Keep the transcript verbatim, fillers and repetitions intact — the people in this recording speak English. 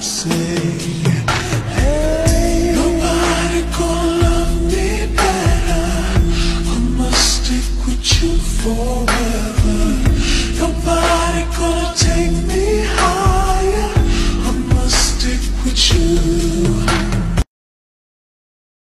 say, hey, nobody gonna love me better. I must stick with you forever. Nobody gonna take